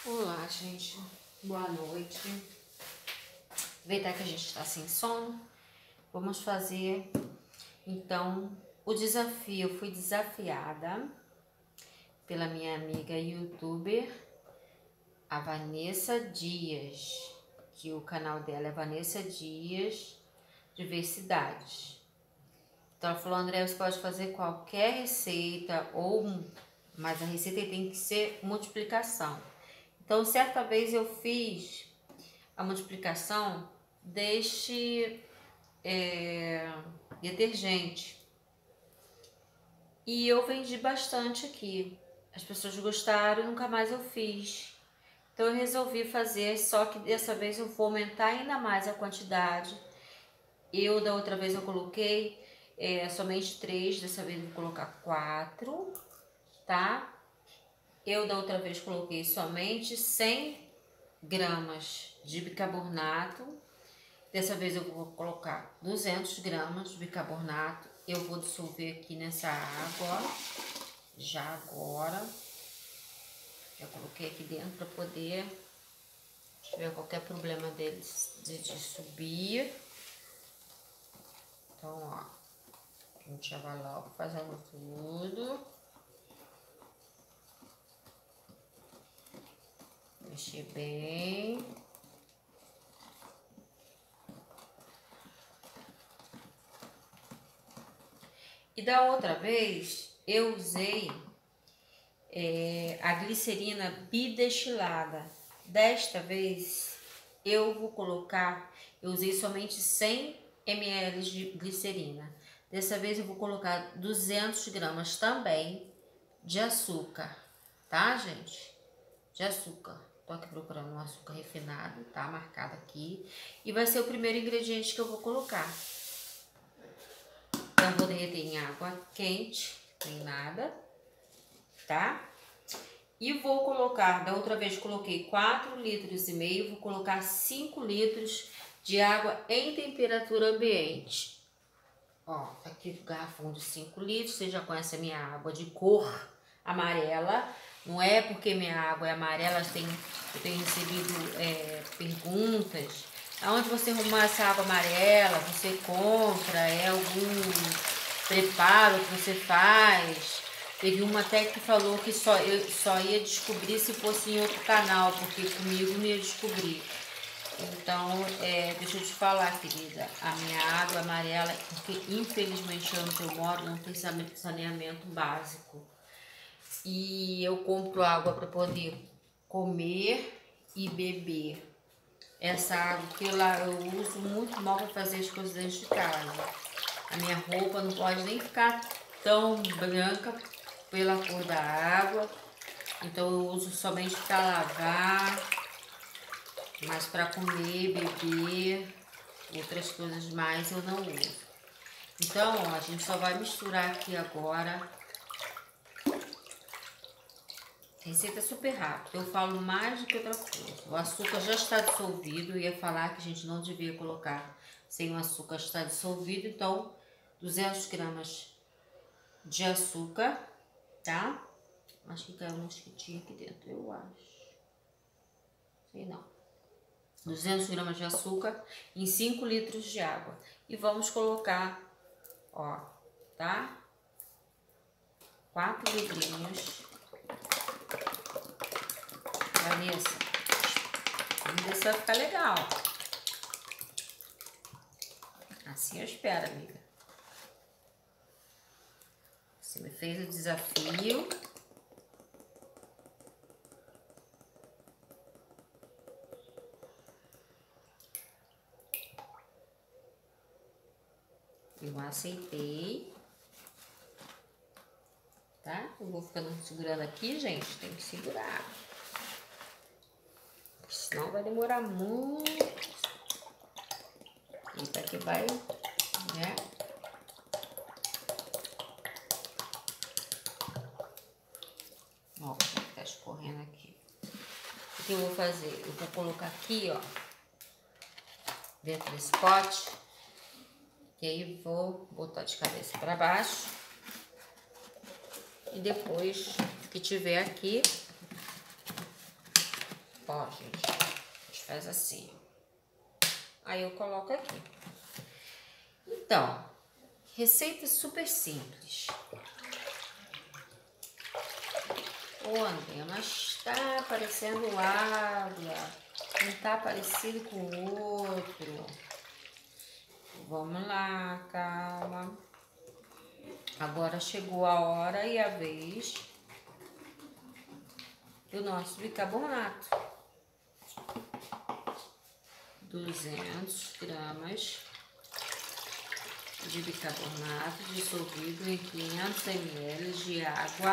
Olá, gente. Boa noite. Aproveitar que a gente está sem sono, vamos fazer, então, o desafio. Eu fui desafiada pela minha amiga youtuber, a Vanessa Dias, que o canal dela é Vanessa Dias Diversidades. Então, ela falou, André, você pode fazer qualquer receita, mas a receita tem que ser multiplicação. Então, certa vez eu fiz a multiplicação deste detergente. E eu vendi bastante aqui. As pessoas gostaram e nunca mais eu fiz. Então, eu resolvi fazer, só que dessa vez eu vou aumentar ainda mais a quantidade. Da outra vez eu coloquei somente 3, dessa vez eu vou colocar 4, tá? Da outra vez coloquei somente 100 gramas de bicarbonato. Dessa vez eu vou colocar 200 gramas de bicarbonato. Eu vou dissolver aqui nessa água, já agora. Já coloquei aqui dentro para poder, se tiver qualquer problema deles de subir. Então, ó, a gente já vai logo fazendo tudo. Mexer bem. E da outra vez eu usei a glicerina bidestilada. Desta vez eu vou colocar, eu usei somente 100 ml de glicerina. Dessa vez eu vou colocar 200 gramas também de açúcar, tá, gente? De açúcar. Tô aqui procurando um açúcar refinado, tá marcado aqui. E vai ser o primeiro ingrediente que eu vou colocar. Então, vou derreter em água quente, nem nada, tá? E vou colocar, da outra vez coloquei 4,5 litros, vou colocar 5 litros de água em temperatura ambiente. Ó, tá aqui o garrafão de 5 litros, você já conhece a minha água de cor amarela. Não é porque minha água é amarela, eu tenho recebido perguntas. Aonde você arrumar essa água amarela? Você compra? É algum preparo que você faz? Teve uma até que falou que eu só ia descobrir se fosse em outro canal, porque comigo não ia descobrir. Então, deixa eu te falar, querida, a minha água amarela, porque infelizmente onde eu moro não tem saneamento básico. E eu compro água para poder comer e beber. Essa água que lá eu uso muito mal para fazer as coisas dentro de casa. A minha roupa não pode nem ficar tão branca pela cor da água. Então eu uso somente para lavar, mas para comer, beber, outras coisas mais eu não uso. Então, ó, a gente só vai misturar aqui agora. Receita super rápida, eu falo mais do que outra coisa. O açúcar já está dissolvido, eu ia falar que a gente não devia colocar sem o açúcar estar dissolvido. Então, 200 gramas de açúcar, tá? Acho que caiu um mosquitinho aqui dentro, eu acho. Sei não. 200 gramas de açúcar em 5 litros de água. E vamos colocar, ó, tá? 4 vidrinhos. Vanessa, vamos ver se vai ficar legal. Assim eu espero, amiga. Você me fez o desafio. Eu aceitei. Tá? Eu vou ficando segurando aqui, gente. Tem que segurar. Senão vai demorar muito. Eita, que vai, né? Ó, tá escorrendo aqui. O que eu vou fazer? Eu vou colocar aqui, ó, dentro desse pote. E aí vou botar de cabeça para baixo. E depois que tiver aqui, Ó, gente, a gente faz assim. Aí eu coloco aqui. Então, receita super simples. Ô, André, mas tá parecendo água, não tá parecido com o outro. Vamos lá, calma. Agora chegou a hora e a vez do nosso bicarbonato. 200 gramas de bicarbonato dissolvido em 500 ml de água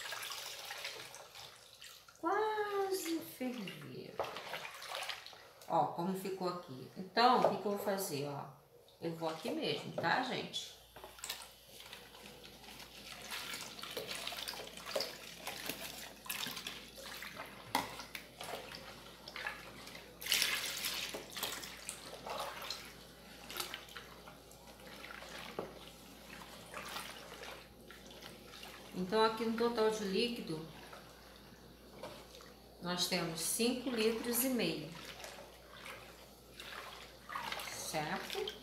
quase ferver. Ó, como ficou aqui. Então, o que que eu vou fazer, ó? Eu vou aqui mesmo, tá, gente? Então, aqui no total de líquido, nós temos 5,5 litros, certo?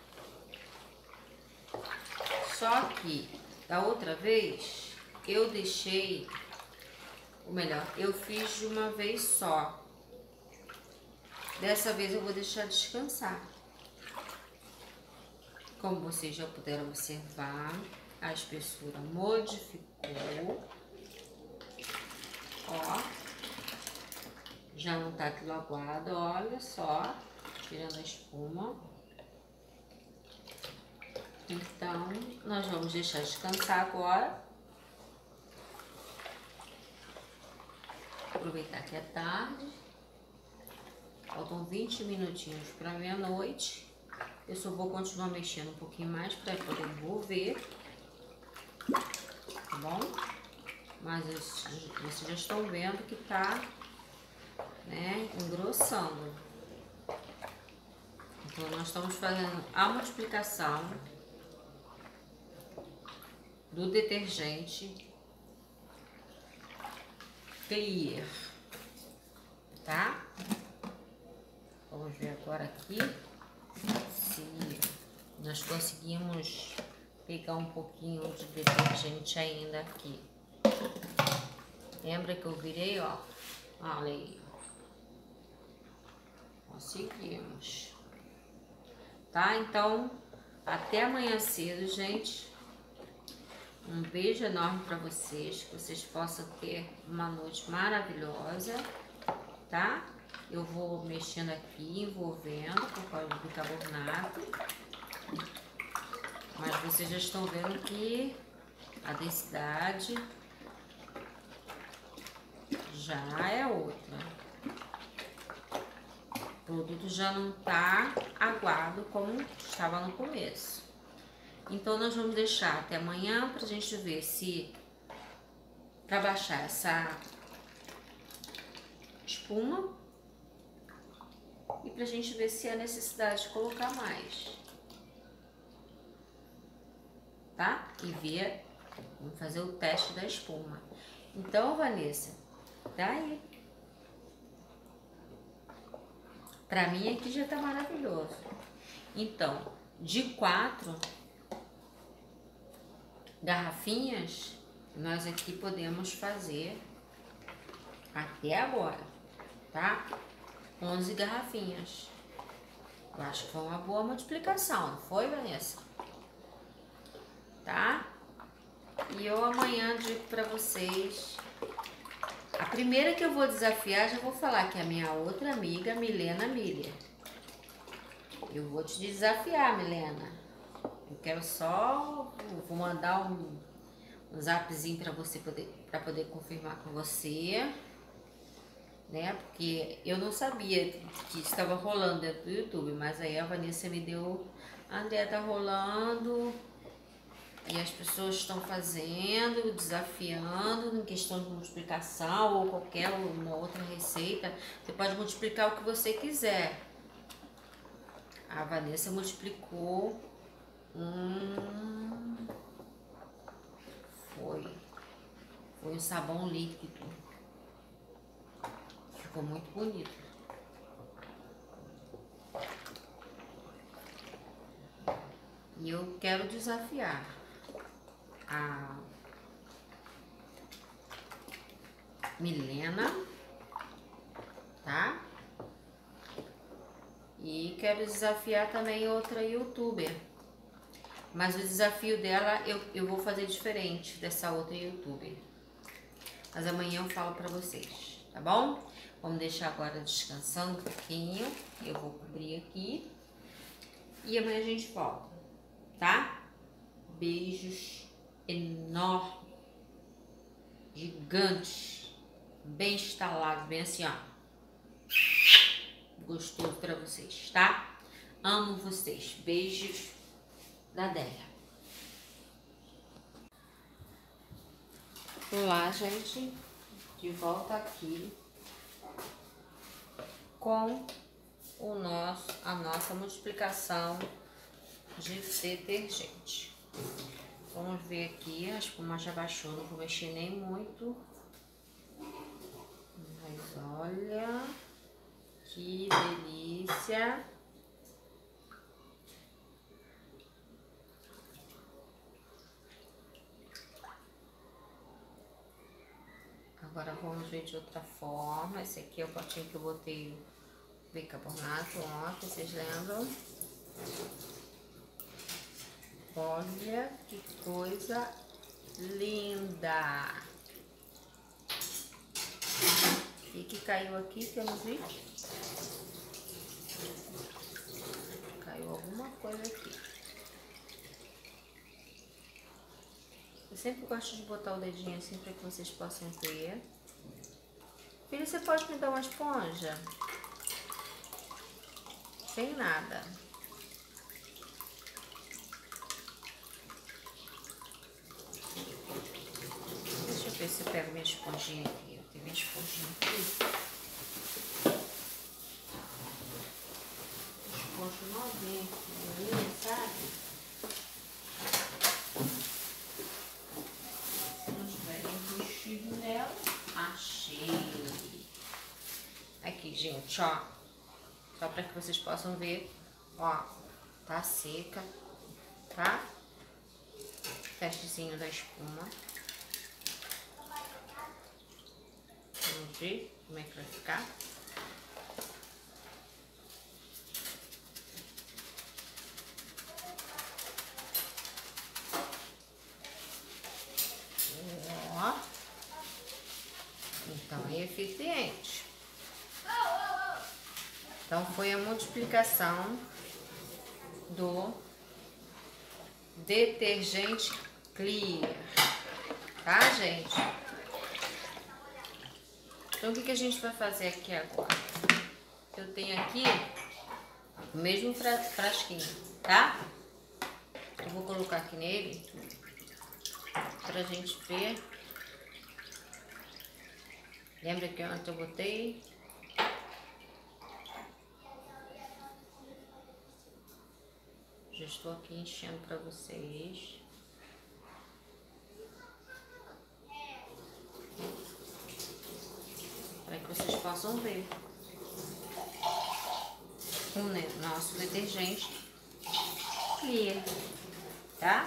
Só que, da outra vez, eu deixei, ou melhor, eu fiz de uma vez só. Dessa vez eu vou deixar descansar. Como vocês já puderam observar, a espessura modificou. Ó, já não tá aquilo aguado, olha só, tirando a espuma. Então, nós vamos deixar descansar agora. Aproveitar que é tarde. Faltam 20 minutinhos para meia-noite. Eu só vou continuar mexendo um pouquinho mais para poder envolver. Tá bom? Mas vocês já estão vendo que tá, né, engrossando. Então, nós estamos fazendo a multiplicação do detergente Clear, tá? Vamos ver agora aqui se nós conseguimos pegar um pouquinho de detergente ainda aqui. Lembra que eu virei, ó? Olha aí. Conseguimos. Tá? Então, até amanhã cedo, gente. Um beijo enorme para vocês, que vocês possam ter uma noite maravilhosa, tá? Eu vou mexendo aqui, envolvendo por causa do bicarbonato. Mas vocês já estão vendo que a densidade já é outra. O produto já não tá aguado como estava no começo. Então, nós vamos deixar até amanhã pra gente ver se, pra baixar essa espuma e pra gente ver se há necessidade de colocar mais, tá? E ver, vamos fazer o teste da espuma. Então, Vanessa, daí, pra mim aqui já tá maravilhoso. Então, de 4 garrafinhas, nós aqui podemos fazer até agora, tá? 11 garrafinhas. Eu acho que foi uma boa multiplicação, não foi, Vanessa? Tá? E eu amanhã digo pra vocês. A primeira que eu vou desafiar, já vou falar, que é a minha outra amiga, Milena Miller. Eu vou te desafiar, Milena. Eu quero só, vou mandar um zapzinho para você poder confirmar com você, né? Porque eu não sabia que estava rolando dentro do YouTube, mas aí a Vanessa me deu, André, tá rolando e as pessoas estão fazendo, desafiando em questão de multiplicação ou qualquer uma outra receita. Você pode multiplicar o que você quiser. A Vanessa multiplicou foi um sabão líquido. Ficou muito bonito. E eu quero desafiar a Milena, tá? E quero desafiar também outra youtuber. Mas o desafio dela eu vou fazer diferente dessa outra youtuber. Mas amanhã eu falo pra vocês, tá bom? Vamos deixar agora descansando um pouquinho. Eu vou cobrir aqui. E amanhã a gente volta, tá? Beijos enormes, gigantes, bem estalados, bem assim, ó. Gostoso pra vocês, tá? Amo vocês. Beijos da Déia. Olá, gente. De volta aqui com a nossa multiplicação de detergente. Vamos ver aqui, a espuma já baixou, não vou mexer nem muito. Mas olha que delícia. Agora vamos ver de outra forma. Esse aqui é o potinho que eu botei o bicarbonato ontem, vocês lembram? Olha que coisa linda! E que caiu aqui, temos visto? Caiu alguma coisa aqui. Eu sempre gosto de botar o dedinho assim para que vocês possam ver. Filha, você pode me dar uma esponja? Sem nada. Deixa eu ver se eu pego minha esponjinha aqui. Eu tenho minha esponjinha aqui. Esponja novinha aqui, sabe? Achei. Aqui, gente, ó. Só para que vocês possam ver. Ó, tá seca, tá? Testezinho da espuma. Vamos ver como é que vai ficar. Ó. Então, é eficiente. Então, foi a multiplicação do detergente Clear, tá, gente? Então, o que a gente vai fazer aqui agora? Eu tenho aqui o mesmo frasquinho, tá? Eu vou colocar aqui nele pra gente ver. Lembra que ontem eu botei? Já estou aqui enchendo para vocês. Para que vocês possam ver o nosso detergente Clear, tá?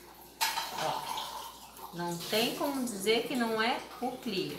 Ó, não tem como dizer que não é o Clear,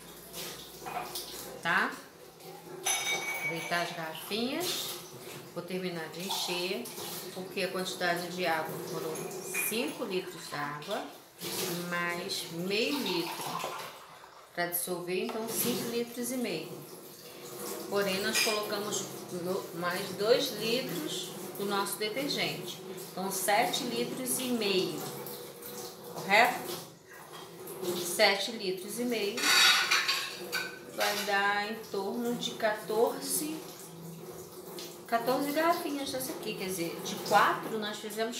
tá? Aproveitar as garrafinhas. Vou terminar de encher, porque a quantidade de água foram 5 litros de água, mais meio litro para dissolver, então 5 litros e meio. Porém, nós colocamos mais 2 litros do nosso detergente, então 7 litros e meio, correto? 7 litros e meio vai dar em torno de 14 garrafinhas dessa aqui, quer dizer, de 4 nós fizemos.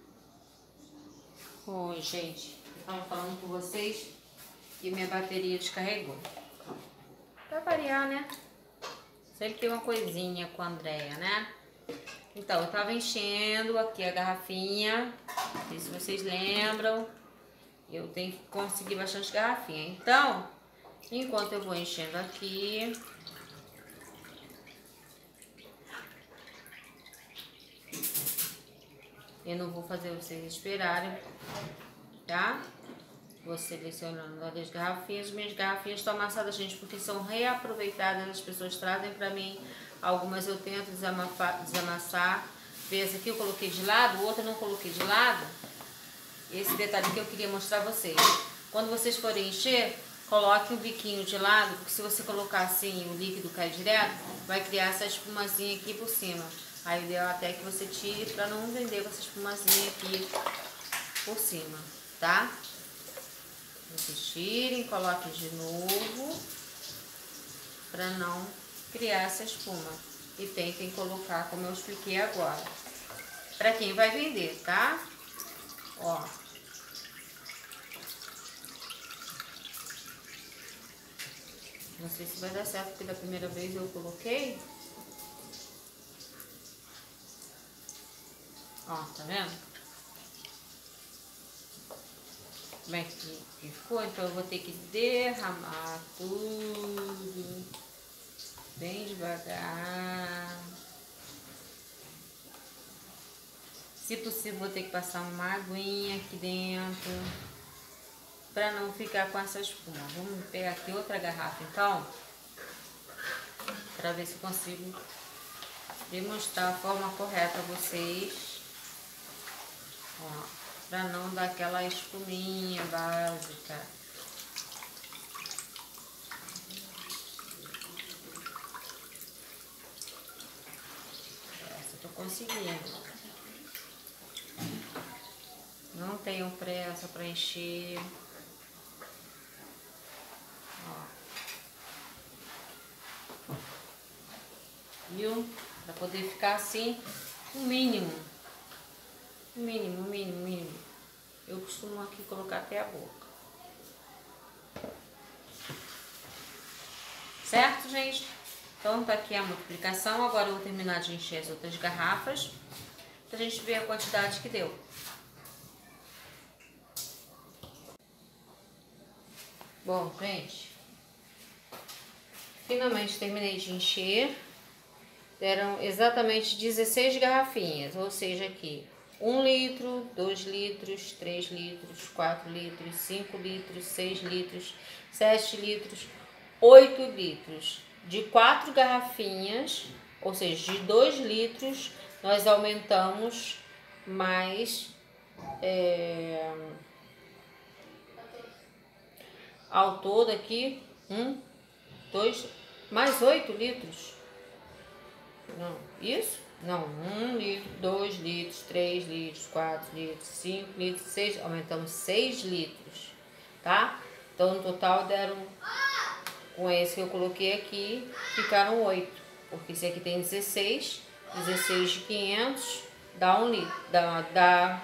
Oi, gente, eu tava falando com vocês que minha bateria descarregou. Pra variar, né? Sempre tem uma coisinha com a Andréia, né? Então, eu tava enchendo aqui a garrafinha, não sei se vocês lembram, eu tenho que conseguir bastante garrafinha. Então, enquanto eu vou enchendo aqui, Eu não vou fazer vocês esperarem, tá? Vou selecionando as garrafinhas. Minhas garrafinhas estão amassadas, gente, porque são reaproveitadas. As pessoas trazem pra mim. Algumas eu tento desamassar. Vê, essa aqui eu coloquei de lado, o outro eu não coloquei de lado. Esse detalhe que eu queria mostrar a vocês. Quando vocês forem encher, coloque o biquinho de lado, porque se você colocar assim, o líquido cai direto, vai criar essa espumazinha aqui por cima. Aí o ideal até que você tire para não vender com essa espumazinha aqui por cima, tá? Vocês tirem, coloquem de novo, para não criar essa espuma. E tentem colocar como eu expliquei agora. Para quem vai vender, tá? Ó. Não sei se vai dar certo, porque da primeira vez eu coloquei. Ó, tá vendo? Como é que ficou? Então eu vou ter que derramar tudo bem devagar. Se possível, vou ter que passar uma aguinha aqui dentro para não ficar com essa espuma. Vamos pegar aqui outra garrafa então, para ver se eu consigo demonstrar a forma correta a vocês, ó, para não dar aquela espuminha básica. Essa eu tô conseguindo. Não tenham pressa para encher. Ó. Viu? Para poder ficar assim, o mínimo. O mínimo. Eu costumo aqui colocar até a boca. Certo, gente? Então tá aqui a multiplicação. Agora eu vou terminar de encher as outras garrafas, pra gente ver a quantidade que deu. Bom, gente, finalmente terminei de encher. Deram exatamente 16 garrafinhas, ou seja, aqui 1 litro, 2 litros, 3 litros, 4 litros, 5 litros, 6 litros, 7 litros, 8 litros. De 4 garrafinhas, ou seja, de 2 litros, nós aumentamos mais ao todo aqui, 1, 2, mais 8 litros. Não, isso? Não, 1 litro, 2 litros, 3 litros, 4 litros, 5 litros, 6, aumentamos 6 litros, tá? Então, no total deram, com esse que eu coloquei aqui, ficaram 8, porque esse aqui tem 16, 16 de 500, dá 1 litro, dá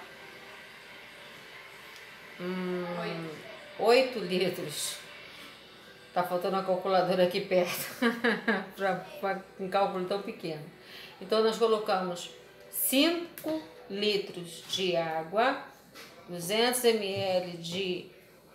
8 litros. Tá faltando uma calculadora aqui perto, para um cálculo tão pequeno. Então, nós colocamos 5 litros de água, 200 ml de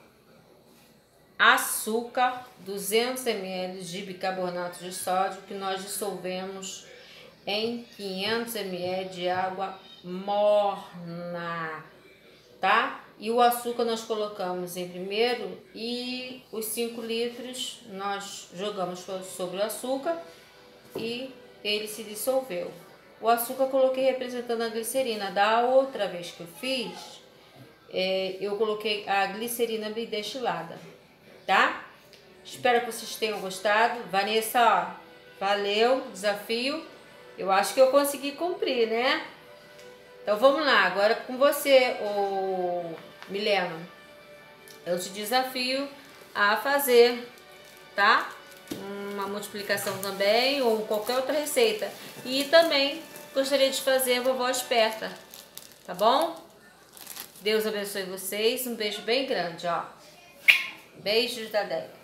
açúcar, 200 ml de bicarbonato de sódio, que nós dissolvemos em 500 ml de água morna, tá? E o açúcar nós colocamos em primeiro e os 5 litros nós jogamos sobre o açúcar e ele se dissolveu. O açúcar eu coloquei representando a glicerina. Da outra vez que eu fiz, eu coloquei a glicerina bidestilada, tá? Espero que vocês tenham gostado. Vanessa, ó, valeu, desafio. Eu acho que eu consegui cumprir, né? Então vamos lá, agora com você, Milena. Eu te desafio a fazer, tá? Uma multiplicação também, ou qualquer outra receita. E também gostaria de fazer a vovó esperta, tá bom? Deus abençoe vocês, um beijo bem grande, ó. Beijos da Deca.